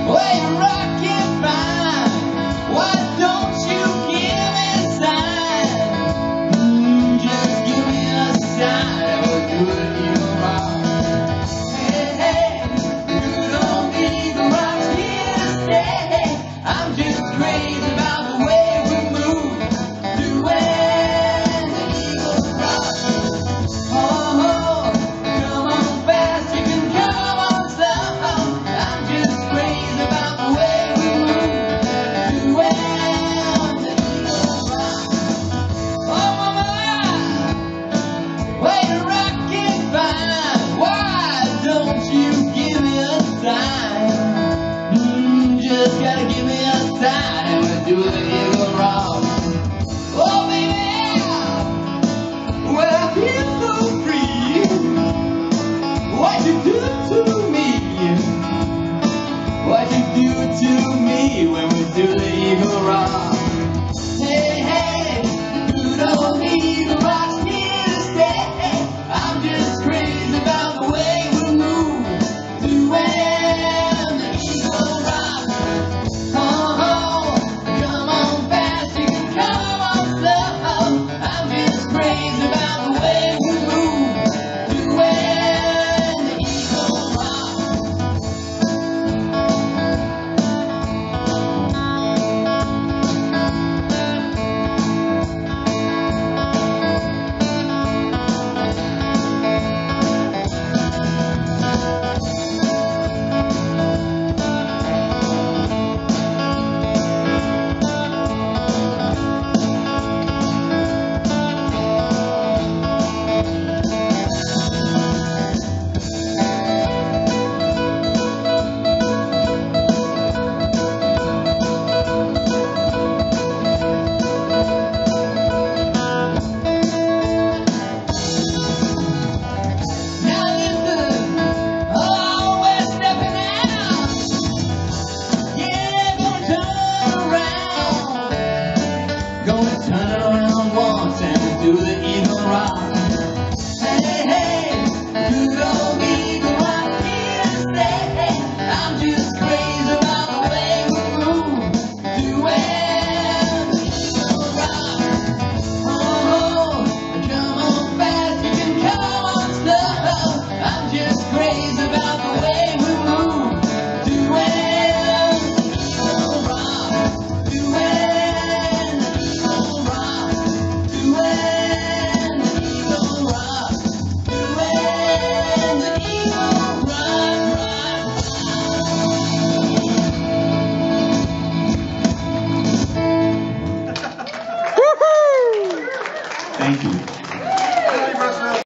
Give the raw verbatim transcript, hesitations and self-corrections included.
Well, you're rocking fine. Why don't you give me a sign? Mm, just give me a sign. I will do it you wrong. Hey, hey, you don't need the rock here to stay. I'm just crazy about the way we move. Doing the Eagles rock. Oh, oh, come on fast, you can come on slow. I'm just crazy about the way we move. Doing the Eagles rock. Oh, mama, well, you're rocking fine. Why don't you give me a sign? Mm, just gotta give me a sign and we'll do the Eagle rock. Oh, baby, well, I feel so free. What you do to me? What you do to me when we do the Eagle rock?